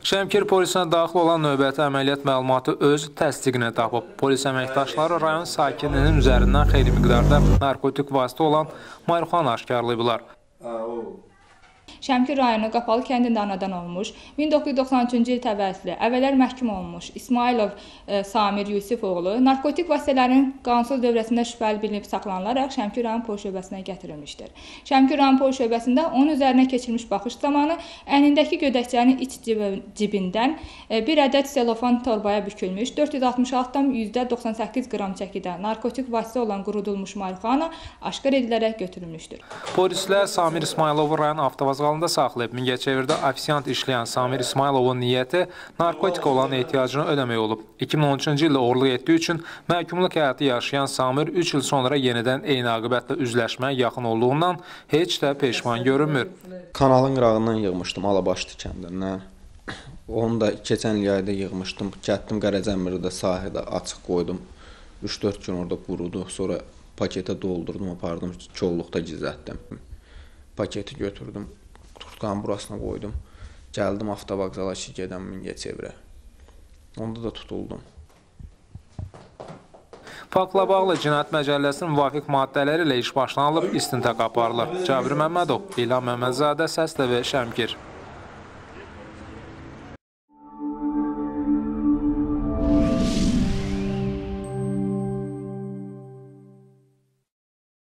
Şəmkir polisinə daxil olan növbəti əməliyyat məlumatı öz təsdiqini tapıb. Polis əməkdaşları rayon sakininin üzərindən xeyli miqdarda narkotik vasitə olan marihuana aşkarlayıblar. Şəmkir rayonu Qapalı kəndində anadan olmuş, 1993-cü il təvəllüdlü, əvvəllər məhkum olunmuş İsmailov Samir Yusifoğlu narkotik vasitələrin qanunsuz dövrəsində şübhəli bilinib saxlanılaraq Şəmkir rayon polis şöbəsinə gətirilmişdir. Şəmkir rayon polis şöbəsində onun üzərinə keçirilmiş baxış zamanı əynindəki gödəkçənin iç cibindən bir ədəd selofan torbaya bükülmüş, 466,98 qram çəkidə narkotik vasitə olan qurudulmuş marihuana aşkar edilərək götürülmüşdür. Polislər Samir İsmailovu rayon avtovazalında saxlayıb. Mingəçevirdə ofisiant işləyən Samir İsmailovun niyyəti narkotik olan ehtiyacını ödəmək olub. 2013-cü ildə oğurluq etdiyi üçün məhkumluq həyatı yaşayan Samir 3 il sonra yenidən eyni aqibətlə üzləşməyə yaxın olduğundan heç də peşman görünmür. Kanalın qırağından yığmışdım Alabaşdı kəndindən. Onu da keçən yayda yığmışdım. Gətdim Qaracəmirdə sahədə açıq qoydum. 3-4 gün orada qurudu. Sonra paketə doldurdum, apardım, kolluqda gizlətdim. Paketi götürdüm, tutqanın burasına qoydum. Gəldim avtovağzala ki, gedən Mingəçevirə. Onda da tutuldum. Faktla bağlı Cinayət Məcəlləsinin müvafiq maddələri ilə iş başlanılıb, istintaq aparılır. Cabir Məmmədov, İlham Məmmədzadə, Səs TV, Şəmkir.